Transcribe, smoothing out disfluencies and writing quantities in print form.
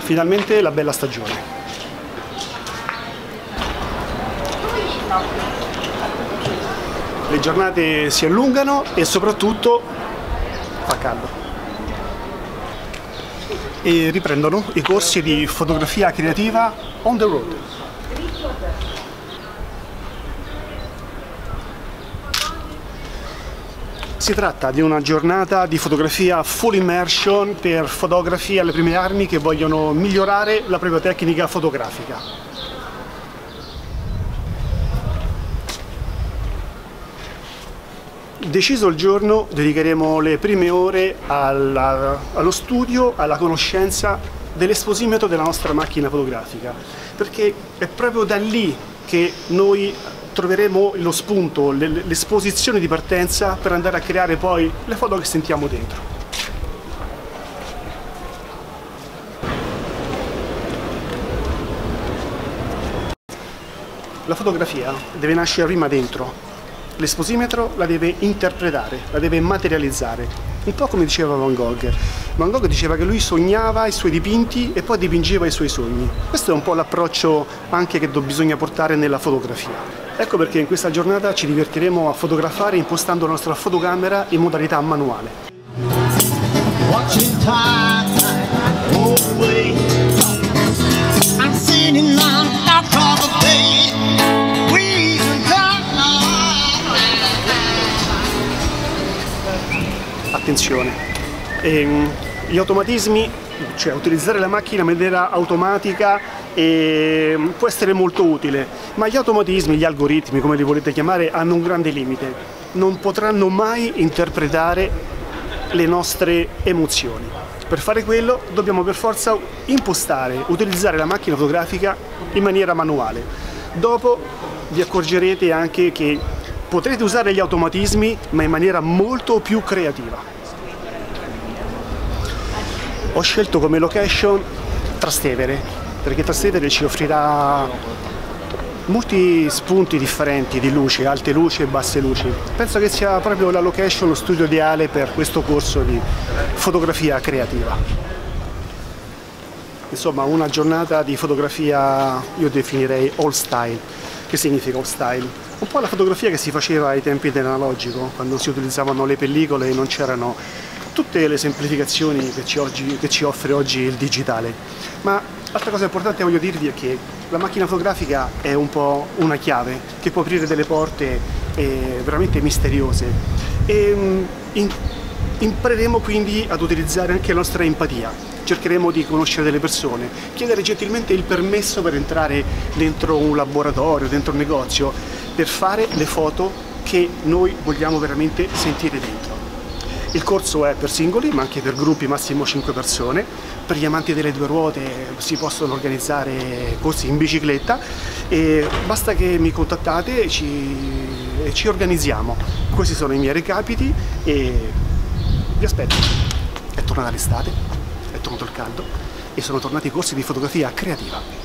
finalmente la bella stagione. Le giornate si allungano e soprattutto fa caldo. E riprendono i corsi di fotografia creativa on the road. Si tratta di una giornata di fotografia full immersion per fotografi alle prime armi che vogliono migliorare la propria tecnica fotografica. Deciso il giorno, dedicheremo le prime ore allo studio, alla conoscenza dell'esposimetro della nostra macchina fotografica, perché è proprio da lì che noi troveremo lo spunto, l'esposizione di partenza per andare a creare poi le foto che sentiamo dentro. La fotografia deve nascere prima dentro, l'esposimetro la deve interpretare, la deve materializzare, un po' come diceva Van Gogh. Van Gogh diceva che lui sognava i suoi dipinti e poi dipingeva i suoi sogni. Questo è un po' l'approccio anche che bisogna portare nella fotografia. Ecco perché in questa giornata ci divertiremo a fotografare impostando la nostra fotocamera in modalità manuale. Attenzione, gli automatismi, cioè utilizzare la macchina in maniera automatica può essere molto utile, ma gli automatismi, gli algoritmi, come li volete chiamare, hanno un grande limite. Non potranno mai interpretare le nostre emozioni. Per fare quello dobbiamo per forza impostare, utilizzare la macchina fotografica in maniera manuale. Dopo vi accorgerete anche che potrete usare gli automatismi, ma in maniera molto più creativa. Ho scelto come location Trastevere, perché Trastevere ci offrirà molti spunti differenti di luce, alte luci e basse luci. Penso che sia proprio la location, lo studio ideale per questo corso di fotografia creativa. Insomma, una giornata di fotografia, io definirei all style. Che significa all style? Un po' la fotografia che si faceva ai tempi dell'analogico, quando si utilizzavano le pellicole e non c'erano tutte le semplificazioni che ci offre oggi il digitale. Ma l'altra cosa importante che voglio dirvi è che la macchina fotografica è un po' una chiave che può aprire delle porte veramente misteriose e impareremo quindi ad utilizzare anche la nostra empatia. Cercheremo di conoscere delle persone, chiedere gentilmente il permesso per entrare dentro un laboratorio, dentro un negozio, per fare le foto che noi vogliamo veramente sentire dentro. Il corso è per singoli, ma anche per gruppi, massimo 5 persone. Per gli amanti delle due ruote si possono organizzare corsi in bicicletta e basta che mi contattate e ci organizziamo. Questi sono i miei recapiti e vi aspetto. È tornata l'estate, è tornato il caldo e sono tornati i corsi di fotografia creativa.